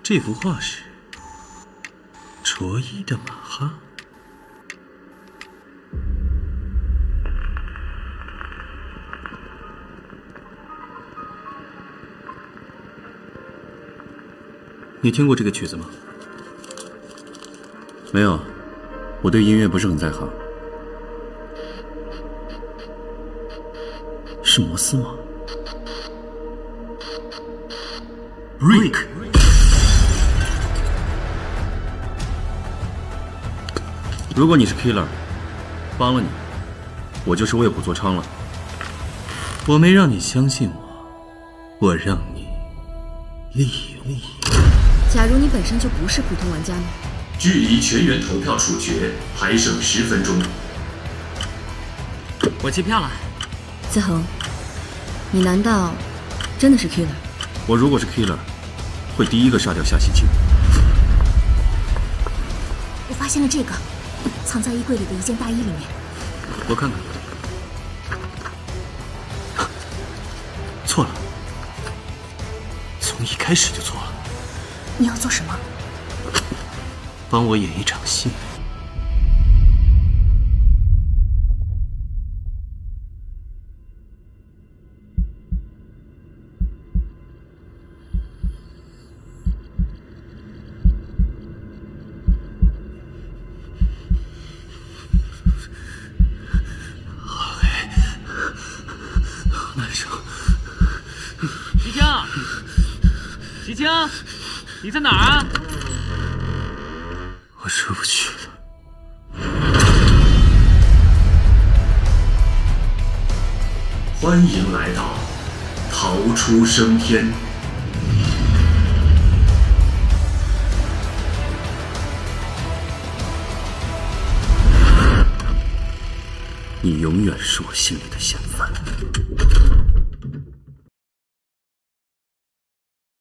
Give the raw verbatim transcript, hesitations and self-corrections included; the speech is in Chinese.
这幅画是卓伊的马哈。你听过这个曲子吗？ 没有，我对音乐不是很在行。是摩斯吗 ？Rick。 如果你是 killer， 帮了你，我就是为虎作伥了。 我没让你相信我，我让你利用我。 假如你本身就不是普通玩家呢？ 距离全员投票处决还剩十分钟。 我弃票了。 子恒，你难道真的是 killer？ 我如果是 killer， 会第一个杀掉夏喜庆。 我发现了这个。 藏在衣柜里的一件大衣里面， 我看看。 错了，从一开始就错了。 你要做什么？ 帮我演一场戏。 齐青，你在哪儿啊？ 我出不去了。 欢迎来到逃出升天。 你永远是我心里的嫌犯。